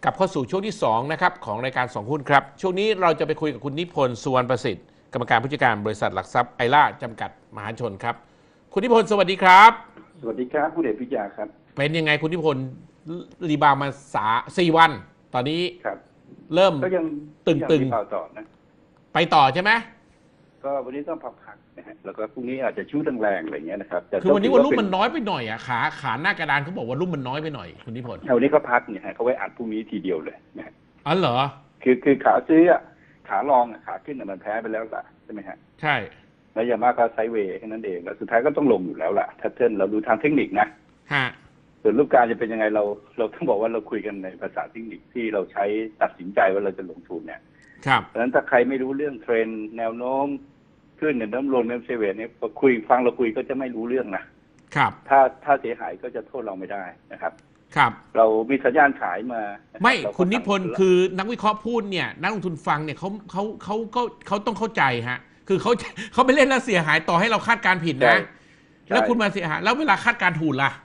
กลับเข้าสู่ช่วงที่2นะครับของรายการ2หุ้นครับช่วงนี้เราจะไปคุยกับคุณนิพนธ์สุวรรณประสิทธิ์กรรมการผู้จัดการบริษัทหลักทรัพย์ไอล่าจำกัดมหาชนครับคุณนิพนธ์สวัสดีครับสวัสดีครับผู้เดชพิยาครับเป็นยังไงคุณนิพนธ์รีบาวมา4 วันตอนนี้ครับเริ่มก็ยังตึงต่อนะไปต่อใช่ไหมก็วันนี้ต้องพักนะฮะแล้วก็พรุ่งนี้อาจจะชู้แรงๆอะไรเงี้ยนะครับคือวันนี้วันรุ่มมันน้อยไปหน่อยอ่ะขาหน้ากระดานเขาบอกว่ารุ่มมันน้อยไปหน่อยคุณนิพนธ์วันนี้ก็พักเนี่ยฮะเขาไว้อัดพรุ่งนี้ทีเดียวเลยนะอ๋อเหรอคือขาซื้อขาลองขาขึ้นมันแพ้ไปแล้วล่ะใช่ไหมฮะใช่แล้วยามาก็ไซด์เวย์แค่นั้นเองแล้วสุดท้ายก็ต้องลงอยู่แล้วล่ะถ้าเช่นเราดูทางเทคนิคนะฮะส่วนรูปการจะเป็นยังไงเราต้องบอกว่าเราคุยกันในภาษาเทคนิคที่เราใช้ตัดสินใจว่าเราจะลงทุนเนี่ยครับเพราะฉะนั้นถ้าใครไม่รู้เรื่องเทรนด์แนวโน้มขึ้นเนี่ยน้ำลงน้ำเซเว่นเนี่ยเราคุยก็จะไม่รู้เรื่องนะครับถ้าเสียหายก็จะโทษเราไม่ได้นะครับครับเรามีสัญญาณขายมาไม่คุณนิพนธ์คือนักวิเคราะห์พูดเนี่ยนักลงทุนฟังเนี่ยเขาต้องเข้าใจฮะคือเขาไปเล่นแล้วเสียหายต่อให้เราคาดการผิดนะแล้วคุณมาเสียหายแล้วเวลาคาดการถูกล่ะ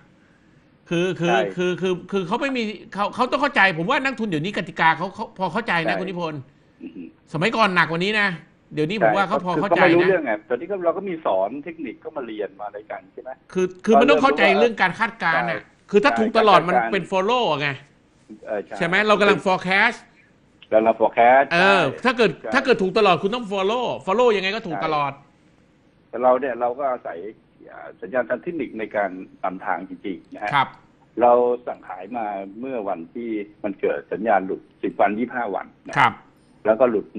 คือเขาไม่มีเขาต้องเข้าใจผมว่านักทุนเดี๋ยวนี้กติกาเขาพอเข้าใจนะคุณนิพนธ์สมัยก่อนหนักกว่านี้นะเดี๋ยวนี้ผมว่าเขาพอเข้าใจนะไม่รู้เรื่องไงตอนนี้เราก็มีสอนเทคนิคก็มาเรียนมาอะไรกันใช่ไหมคือมันต้องเข้าใจเรื่องการคาดการณ์อ่ะคือถ้าถูกตลอดมันเป็น follow ไงใช่ไหมเรากำลัง forecast ถ้าเกิดถูกตลอดคุณต้อง follow ยังไงก็ถูกตลอดแต่เราเนี่ยเราก็อาศัยสัญญาณทางเทคนิคในการนำทางจริงๆนะฮะเราสั่งขายมาเมื่อวันที่มันเกิดสัญญาณหลุด10 วัน25 วันนะครับแล้วก็หลุด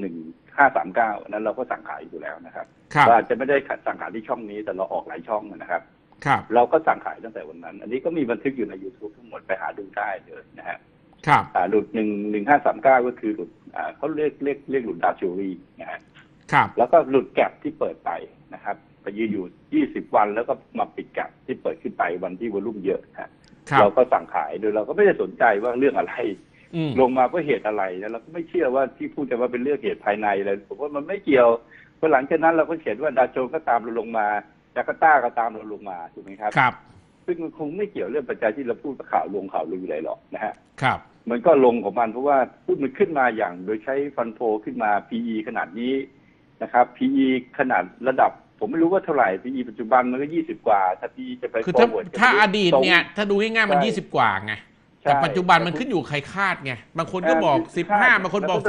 1539นั้นเราก็สั่งขายอยู่แล้วนะครับเราอาจจะไม่ได้สั่งขายที่ช่องนี้แต่เราออกหลายช่องนะครับเราก็สั่งขายตั้งแต่วันนั้นอันนี้ก็มีบันทึกอยู่ใน YouTube ทั้งหมดไปหาดูได้เลยนะฮะหลุด1539ก็คือหลุดเขาเรียกหลุดดาวชูรีนะฮะแล้วก็หลุดแก็บที่เปิดไปนะครับไปยืนอยู่20 วันแล้วก็มาปิดแก็บที่เปิดขึ้นไปวันที่วอลุ่มเยอะฮะเราก็สั่งขายโดยเราก็ไม่ได้สนใจว่าเรื่องอะไรลงมาเพราะเหตุอะไรแล้วเราก็ไม่เชื่อว่าที่พูดกันว่าเป็นเรื่องเหตุภายในเลยผมว่ามันไม่เกี่ยวเพราะหลังจากนั้นเราก็เห็นว่าดาวโจนส์ก็ตามเราลงมาจาการ์ตาก็ตามเราลงมาถูกไหมครับซึ่งมันคงไม่เกี่ยวเรื่องปัจจัยที่เราพูดข่าวลืออะไรหรอกนะฮะมันก็ลงของมันเพราะว่าพูดมันขึ้นมาอย่างโดยใช้ฟันโฟขึ้นมา PE ขนาดนี้นะครับ PE ขนาดระดับผมไม่รู้ว่าเท่าไหร่ PE ปัจจุบันมันก็20 กว่าถ้า PE จะไปคือถ้าอดีตเนี่ยถ้าดูง่ายๆมัน20 กว่าไงแต่ปัจจุบันมันขึ้นอยู่ใครคาดไงบางคนก็บอก15บางคนบอก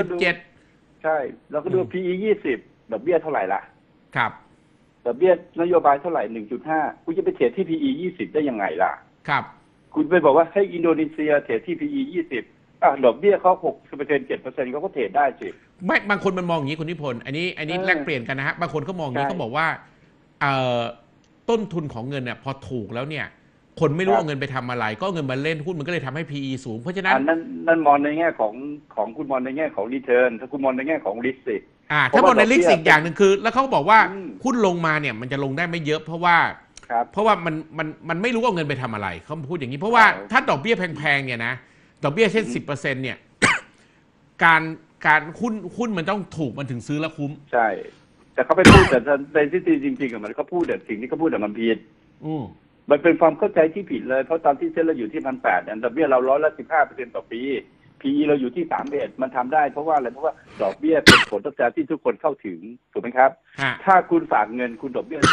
17 ใช่เราก็ดู PE 20ดอกเบี้ยเท่าไหร่ล่ะครับดอกเบี้ยนโยบายเท่าไหร่ 1.5 คุณจะไปเทรดที่ PE 20ได้ยังไงล่ะครับคุณไปบอกว่าให้อินโดนีเซียเทรดที่ PE 20ดอกเบี้ยเขา6% 7%เขาก็เทรดได้สิไม่บางคนมันมองอย่างนี้คุณนิพนธ์อันนี้แลกเปลี่ยนกันนะฮะบางคนเขามองอย่างนี้เขาบอกว่าต้นทุนของเงินเนี่ยพอถูกแล้วเนี่ยคนไม่รู้เอาเงินไปทำอะไรก็เงินมาเล่นหุ้นมันก็เลยทำให้ PE สูงเพราะฉะนั้นนั่นมองในแง่ของคุณมองในแง่ของ return ถ้าคุณมองในแง่ของ risk สิถ้ามองใน risk อีกอย่างหนึ่งคือแล้วเขาบอกว่าหุ้นลงมาเนี่ยมันจะลงได้ไม่เยอะเพราะว่ามันไม่รู้เอาเงินไปทำอะไรเขาพูดอย่างนี้เพราะว่าถ้าดอกเบี้ยแพงๆเนี่ยนะดอกเบี้ยเช่น 10% เนี่ยการหุ้นมันต้องถูกมันถึงซื้อแล้วคุ้มใช่แต่เขาไปพูดแต่ในที่จริงๆมันเขาพูดแต่สิ่งที่เขาพูดแต่มันผิดมันเป็นความเข้าใจที่ผิดเลยเพราะตอนที่เซ็นเราอยู่ที่1,800เนี่ยดอกเบี้ยเรา15%ต่อปี PE เราอยู่ที่31มันทำได้เพราะว่าอะไรเพราะว่าดอกเบี้ยเป็นผลตอบแทนที่ทุกคนเข้าถึงถูกไหมครับถ้าคุณฝากเงินคุณดอกเบี้ย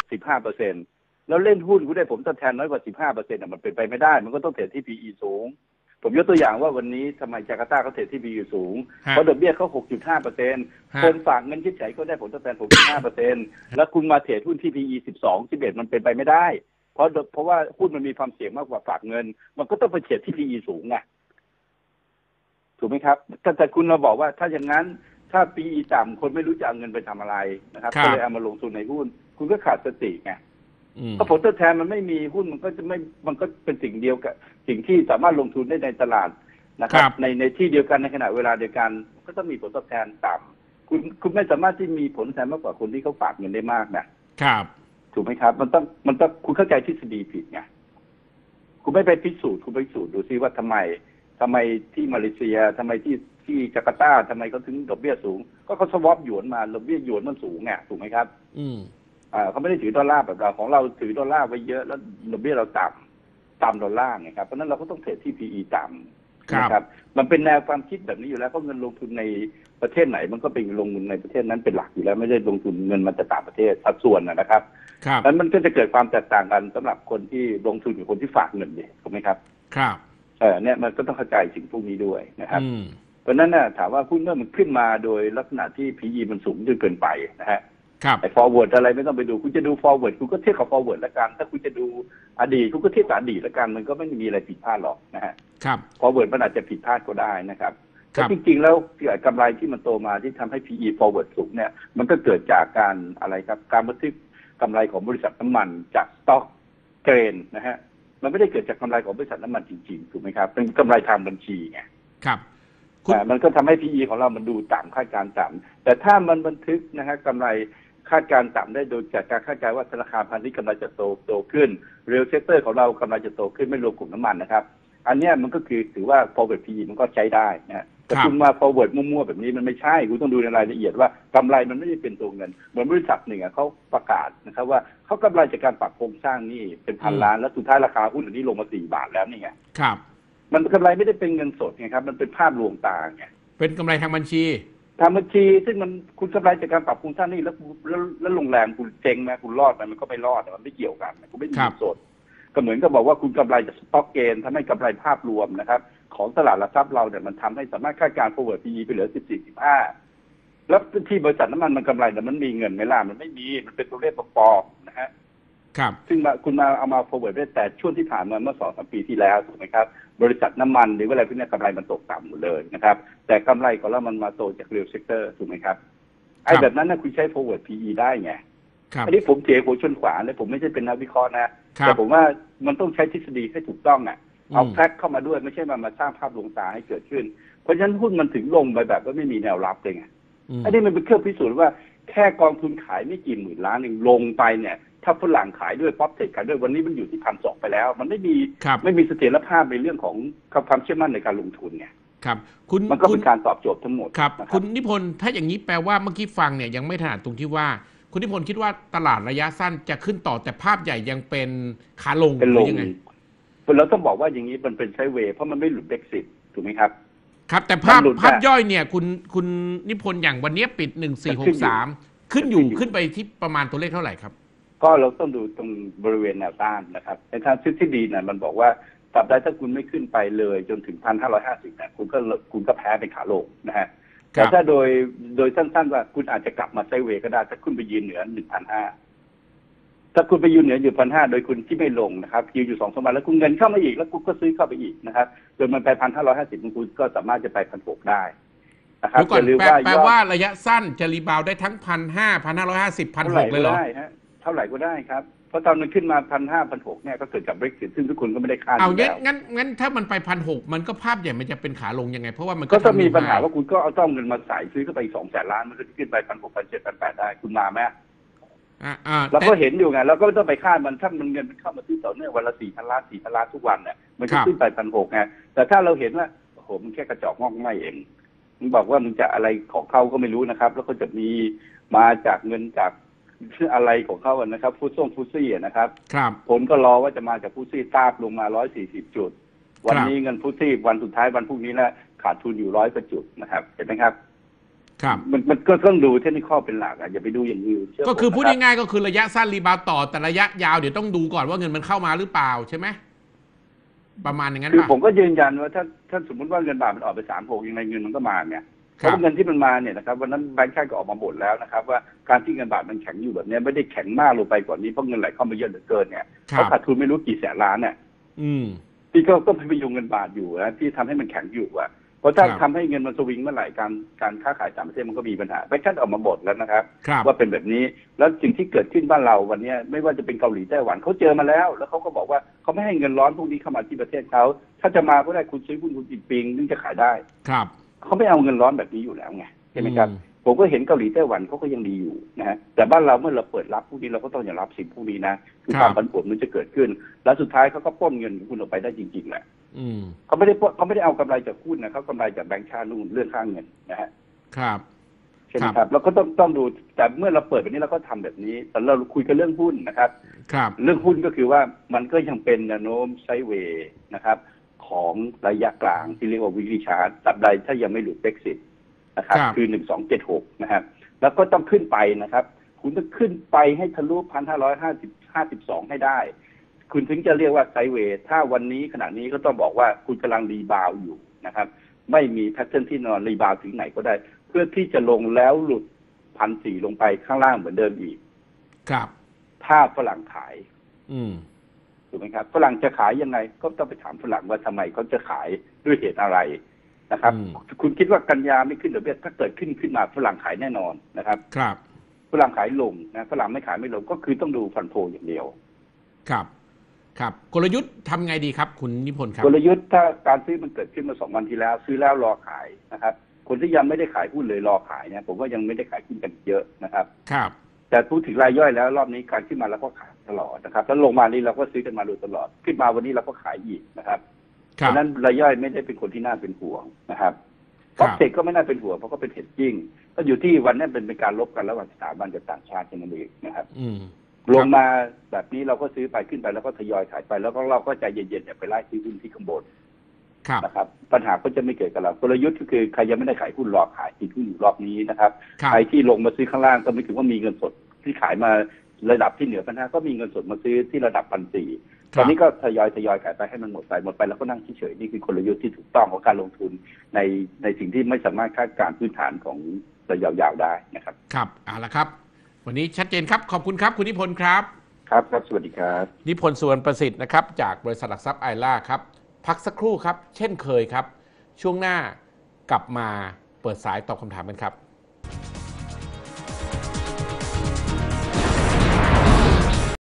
15%แล้วเล่นหุ้นคุณได้ผลตอบแทนน้อยกว่า15%มันเป็นไปไม่ได้มันก็ต้องเทรดที่ PE สูงผมยกตัวอย่างว่าวันนี้ทำไมจาการ์ตาเขาเทรดที่ PE สูงเพราะดอกเบี้ยเขา 6.5% คนฝากเงินเฉยๆก็ได้ผลตอบแทน 6.5% แล้วคุณมาเทรดหุ้นที่ PE 12 11มันเป็นไปไม่ได้เพราะว่าหุ้นมันมีความเสี่ยงมากกว่าฝากเงินมันก็ต้องไปเทรดที่ PE สูงไงถูกไหมครับแต่คุณมาบอกว่าถ้าอย่างนั้นถ้า PE ต่ำคนไม่รู้จะเอาเงินไปทำอะไรนะครับก็เลยเอามาลงทุนในหุ้นคุณก็ขาดสติไงเพราะผลตอบแทนมันไม่มีหุ้นมันก็เป็นสิ่งเดียวกับสิ่งที่สามารถลงทุนได้ในตลาดนะครับในที่เดียวกันในขณะเวลาเดียวกันก็ต้องมีผลตอบแทนต่ำคุณไม่สามารถที่มีผลตอบแทนมากกว่าคนที่เขาฝากเงินได้มากนะครับถูกไหมครับมันต้องคุณเข้าใจทฤษฎีผิดไงคุณไม่ไปพิสูจน์คุณไปพิสูจน์ดูซิว่าทำไมที่มาเลเซียทำไมที่จาการ์ตาทำไมเขาถึงดอกเบี้ยสูงก็เขาสวอปหยวนมาดอกเบี้ยหยวนมันสูงไงถูกไหมครับเขาไม่ได้ถือดอลลาร์แบบเราของเราถือดอลลาร์ไว้เยอะแล้วดอกเบี้ยเราต่ำดอลลาร์ไงครับเพราะนั้นเราก็ต้องเทรดที่ PE ต่นะครับมันเป็นแนวความคิดแบบนี้อยู่แล้วเพราะเงินลงทุนในประเทศไหนมันก็เป็นลงทุนในประเทศนั้นเป็นหลักอยู่แล้วไม่ได้ลงทุนเงินมาจากต่างประเทศสัดส่วนนะครับแล้วมันก็จะเกิดความแตกต่างกันสำหรับคนที่ลงทุนกับคนที่ฝากเงินเนี่ยถูกไหมครับครับเนี่ยมันก็ต้องเข้าใจสิ่งพวกนี้ด้วยนะครับเพราะนั้นน่ะถามว่าหุ้นเมื่อมันขึ้นมาโดยลักษณะที่ PE มันสูงจนเกินไปนะฮะไอ้ forward อะไรไม่ต้องไปดูคุณจะดู forward คุณก็เทียบกับ forward ละกันถ้าคุณจะดูอดีตคุณก็เทียบกับอดีตละกันมันก็ไม่มีอะไรผิดพลาดหรอกนะฮะ forward มันอาจจะผิดพลาดก็ได้นะครับแต่จริงๆแล้วกำไรที่มันโตมาที่ทำให้ PE forward สูงเนี่ยมันก็เกิดจากการอะไรครับการบันทึกกำไรของบริษัทน้ำมันจาก stock gain นะฮะมันไม่ได้เกิดจากกำไรของบริษัทน้ำมันจริงๆถูกไหมครับเป็นกำไรทางบัญชีไงครับมันก็ทำให้ PE ของเรามันดูต่ำคาดการณ์ต่ำแต่ถ้ามันบันทึกนะฮะกำไรคาดการณ์ต่ำได้โดยจากการคาดการณ์ว่าธนาคารพาณิชย์กำไรจะโตขึ้น real sector ของเรากำไรจะโตขึ้นไม่รวมกลุ่มน้ำมันนะครับอันนี้มันก็คือถือว่า forward PE มันก็ใช้ได้นะแต่คุณมา forward มั่วๆแบบนี้มันไม่ใช่คุณต้องดูในรายละเอียดว่ากำไรมันไม่ได้เป็นตัวเงินเหมือนบริษัทหนึ่งเขาประกาศนะครับว่าเขากำไรจากการปรับโครงสร้างนี่เป็นพันล้านแล้วสุดท้ายราคาหุ้นอันนี้ลงมา4 บาทแล้วนี่ไงครับมันกำไรไม่ได้เป็นเงินสดไงครับมันเป็นภาพลวงตาไงเป็นกำไรทางบัญชีซึ่งมันคุณกำไรจากการปรับโครงสร้างนี่แล้วโรงแรมคุณเจ๊งไหมคุณรอดไหมมันก็ไม่รอดมันไม่เกี่ยวกันคุณไม่มีเงินสดก็เหมือนกับบอกว่าคุณกำไรจากสต็อกเกนทำให้กำไรภาพรวมนะครับของตลาดหลักทรัพย์เราเนี่ยมันทำให้สามารถคาดการณ์ forward PE ไปเหลือ14-15แล้วที่บริษัทน้ำมันกำไรแต่มันมีเงินไหมล่ะมันไม่มีมันเป็นตัวเลขปลอมๆนะฮะครับซึ่งคุณมาเอามา forward ได้แต่ช่วงที่ผ่านมาเมื่อ 2-3 ปีที่แล้วถูกไหมครับบริษัทน้ำมันหรืออะไรพวกนี้กำไรมันตกต่ำหมดเลยนะครับแต่กำไรของเรามันมาโตจาก real sector ถูกไหมครับไอ้แบบนั้นนะคุณใช้ forward PE ได้ไงอันนี้ผมเจ๋หัวชนขวาเลยผมไม่ใช่เป็นนักวิเคราะห์นะแต่ผมว่ามันต้องใช้ทฤษฎีให้ถูกต้องเอาแฟกต์เข้ามาด้วยไม่ใช่มาสร้างภาพลวงตาให้เกิดขึ้นเพราะฉะนั้นหุ้นมันถึงลงไปแบบว่าไม่มีแนวรับเลยไงอันนี้มันเป็นเครื่องพิสูจน์ว่าแค่กองทุนขายไม่กี่หมื่นล้านเองลงไปเนี่ยถ้าฝรั่งขายด้วยป๊อปเทคขายด้วยวันนี้มันอยู่ที่1,200ไปแล้วมันไม่มีเสถียรภาพในเรื่องของความเชื่อมั่นในการลงทุนไงครับมันก็เป็นการตอบโจทย์ทั้งหมดครับคุณนิพนธ์ถ้าอย่างนี้แปลว่าเมื่อกี้ฟังเนี่ยยังไม่ถนัดตรงที่ว่าคุณนิพนธ์คิดว่าตลาดระยะสั้นจะขึ้นต่อแต่ภาพใหญ่ยังเป็นขาลงหรือยังไงเราต้องบอกว่าอย่างนี้มันเป็นไซด์เวย์เพราะมันไม่หลุด Brexit ถูกไหมครับครับแต่ภาพย่อยเนี่ยคุณนิพนธ์อย่างวันนี้ปิด1463ขึ้นไปที่ประมาณตัวเลขเท่าไหร่ครับก็เราต้องดูตรงบริเวณแนวต้านนะครับในทางทฤษฎีเนี่ยมันบอกว่าตราบใดถ้าคุณไม่ขึ้นไปเลยจนถึง 1,550 เนี่ยคุณก็แพ้เป็นขาลงนะฮะแต่ถ้าโดยสั้นๆว่าคุณอาจจะกลับมาไซด์เวย์ก็ได้ถ้าคุณไปยืนเหนือ 1,500 ถ้าคุณไปยืนเหนืออยู่ 1,500 โดยคุณที่ไม่ลงนะครับยืนอยู่ 2-3 วันแล้วคุณเงินเข้ามาอีกแล้วคุณก็ซื้อเข้าไปอีกนะครับจนมันไป 1,550 คุณก็สามารถจะไป 1,600 ได้นะครับอย่าลืมว่าแปลว่าระยะสั้นจะรีบาวได้ทั้ง 1,500 1,550 1,600 เลยเหรอเท่าไหร่ก็ได้ครับเพราะตอนมันขึ้นมา 1,500 1,600 เนี่ยก็เกิดกับ Brexit ซึ่งทุกคนก็ไม่ได้คาดเอางั้นถ้ามันไป 1,600 มันก็ภาพใหญ่มันจะเป็นขาลงยังไงเพราะว่ามันก็ต้องมีปัญหาว่าคุณก็เอาต้องเงินมาใส่ซื้อเข้าไปอีก 200,000 ล้านมันก็ขึ้นไป 1,600 1,700 1,800 ได้คุณมาไหมเราก็เห็นอยู่ไงเราก็ไม่ต้องไปคาดมันถ้ามันเงินมันเข้ามาซื้อต่อเนื่องวันละ 4,000 ล้าน 4,000 ล้านทุกวันเนี่ยมันจะขึ้นไป 1,600 ไงแต่ถ้าเราเห็นว่าโอ้โหมันแค่กระจอกงอกไม่เองมึงบอกว่ามึงจะอะไรของเขาก็ไม่รู้นะครับแล้วก็จะมีมาจากเงินจากอะไรของเขาอะนะครับฟุตซี่นะครับผลก็รอว่าจะมาจากฟุตซี่ตาบลงมา140 จุดวันนี้เงินฟุตซี่วันสุดท้ายวันพรุ่งนี้แล้วขาดทุนอยู่100 กว่าจุดนะครับเห็นไหมครับมันก็ต้องดูเทคนิคเป็นหลักอย่าไปดูอย่างอื่นก็คือพูดง่ายๆก็คือระยะสั้นรีบาวต่อแต่ระยะยาวเดี๋ยวต้องดูก่อนว่าเงินมันเข้ามาหรือเปล่าใช่ไหมประมาณอย่างนั้นคือผมก็ยืนยันว่าถ้าสมมติว่าเงินบาทมันออกไป3-6ยังไงเงินมันก็มาเนี่ยเพราะเงินที่มันมาเนี่ยนะครับวันนั้นแบงก์ชาติก็ออกมาบ่นแล้วนะครับว่าการที่เงินบาทมันแข็งอยู่แบบนี้ไม่ได้แข็งมากลงไปกว่านี้เพราะเงินไหลเข้ามาเยอะเหลือเกินเนี่ยเขาขาดทุนไม่รู้กี่แสนล้านเนี่ยที่ก็พยุงเงินบาทอยู่นะที่ทำให้มันแข็งอยู่อ่ะเพราะถ้าทำให้เงินมันสวิงเมื่อไหร่การค้าขายต่างประเทศมันก็มีปัญหาแบงก์ชาติออกมาบ่นแล้วนะครับว่าเป็นแบบนี้แล้วสิ่งที่เกิดขึ้นบ้านเราวันนี้ไม่ว่าจะเป็นเกาหลีไต้หวันเขาเจอมาแล้วเขาก็บอกว่าเขาไม่ให้เงินร้อนพวกนี้เข้ามาที่ประเทศเขาถ้าจะมาก็ได้คุณซื้อหุ้นคุณจินปิงถึงจะขายได้เขาไม่เอาเงินร้อนแบบนี้อยู่แล้วไงใช่ไหมครับผมก็เห็นเกาหลีไต้หวันเขาก็ยังดีอยู่นะฮะแต่บ้านเราเมื่อเราเปิดรับพวกนี้เราก็ต้องอย่ารับสิ่งพวกนี้นะคือความผันผวนมันจะเกิดขึ้นแล้วสุดท้ายเขาก็ปล้นเงินคุณออกไปได้จริงๆแหละเขาไม่ได้เอากำไรจากหุ้นนะเขากำไรจากแบงก์ชาตินู่นเรื่องค่าเงินนะฮะใช่ไหมครับเราก็ต้องดูแต่เมื่อเราเปิดแบบนี้เราก็ทำแบบนี้แต่เราคุยกันเรื่องหุ้นนะครับเรื่องหุ้นก็คือว่ามันก็ยังเป็นแนวโน้มไซด์เวย์นะครับขของระยะกลางที่เรียกว่าวิกฤตชาร์ตตราบใดถ้ายังไม่หลุด Brexit นะครับคือ1276นะครับแล้วก็ต้องขึ้นไปนะครับคุณต้องขึ้นไปให้ทะลุ1,552ให้ได้คุณถึงจะเรียกว่าไซด์เวย์ถ้าวันนี้ขณะนี้ก็ต้องบอกว่าคุณกำลังรีบาวอยู่นะครับไม่มีแพทเทิร์นที่นอนรีบาวถึงไหนก็ได้เพื่อที่จะลงแล้วหลุด1,400ลงไปข้างล่างเหมือนเดิมอีกครับถ้าฝรั่งขายถูกไหมครับฝรั่งจะขายยังไงก็ต้องไปถามฝรั่งว่าทำไมเขาจะขายด้วยเหตุอะไรนะครับคุณคิดว่ากันยาไม่ขึ้นดอกเบี้ยถ้าเกิดขึ้นมาฝรั่งขายแน่นอนนะครับครับฝรั่งขายลงนะฝรั่งไม่ขายไม่ลงก็คือต้องดูฟันโฟอย่างเดียวครับครับกลยุทธ์ทำไงดีครับคุณนิพนธ์ครับกลยุทธ์ถ้าการซื้อมันเกิดขึ้นมา2 วันที่แล้วซื้อแล้วรอขายนะครับคนที่ยังไม่ได้ขายหุ้นเลยรอขายเนี่ยผมว่ายังไม่ได้ขายขึ้นกันเยอะนะครับครับแต่พูดถึงรายย่อยแล้วรอบนี้การขึ้นมาแล้วก็ขายตลอดนะครับแล้วลงมานี้เราก็ซื้อกันมาโดยตลอดขึ้นมาวันนี้เราก็ขายอีกนะครับเพราะนั้นรายย่อยไม่ได้เป็นคนที่น่าเป็นห่วงนะครับฟ็อกเซกก็ไม่น่าเป็นห่วงเพราะก็เป็นเฮดจิ้งก็อยู่ที่วันนี้เป็นการลบกันระหว่างสถาบันกับต่างชาตินั่นเองนะครับลงมาแบบนี้เราก็ซื้อไปขึ้นไปแล้วก็ทยอยขายไปแล้วก็เราก็ใจเย็นๆอย่าไปไล่ซื้อหุ้นที่ข้างบนนะครับปัญหาก็จะไม่เกิดกับเรากลยุทธ์ก็คือใครยังไม่ได้ขายหุ้นรอขายติดหุ้นอยู่รอบนี้นะครับใครที่ลงมาซื้อข้างล่างก็ไม่ถึงว่ามีเงินสดที่ขายมาระดับที่เหนือ1,500ก็มีเงินสดมาซื้อที่ระดับ1,400ตอนนี้ก็ทยอยขายไปให้มันหมดไปแล้วก็นั่งเฉยๆนี่คือกลยุทธ์ที่ถูกต้องของการลงทุนในสิ่งที่ไม่สามารถคาดการณ์พื้นฐานของระยะยาวได้นะครับครับเอาละครับวันนี้ชัดเจนครับขอบคุณครับคุณนิพนธ์ครับครับสวัสดีครับนิพนธ์สุวรรณประสิทธิ์นะครับจากบริษัทหลักทรัพย์ไอล่าครับพักสักครู่ครับเช่นเคยครับช่วงหน้ากลับมาเปิดสายตอบคำถามกันครับ